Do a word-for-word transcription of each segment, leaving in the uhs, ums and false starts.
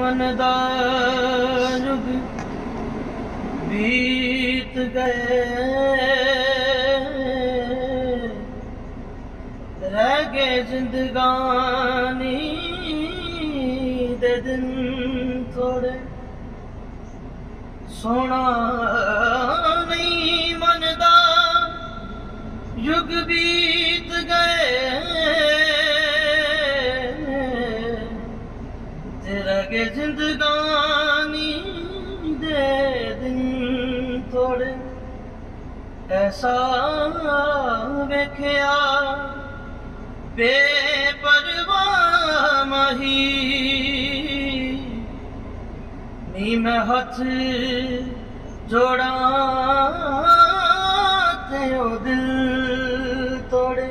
मन दा युग बीत गए, रह गए जिंदगानी दे दिन थोड़े। सोना नहीं मनदा युग बीत गए, रह गए जिंदगानी दे दिन थोड़े। ऐसा वेख्या बेपरवाह माही, नी मैं हथ जोड़ा ते ओ दिल तोड़े।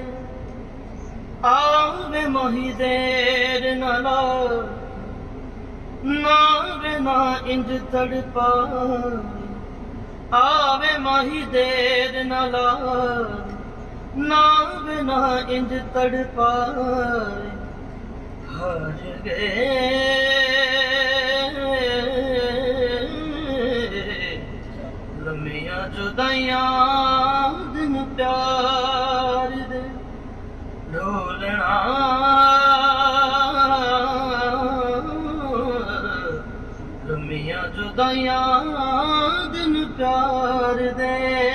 आवे माही देर ना ला, ना वे ना इंज तड़पा। आवे माही देर ना ला, ना वे ना इंज तड़पा। हार गए लम्मियां जुदाइयां दिन प्यार दे ढोलना। लम्मियां जुदाइयां दिन प्यार दे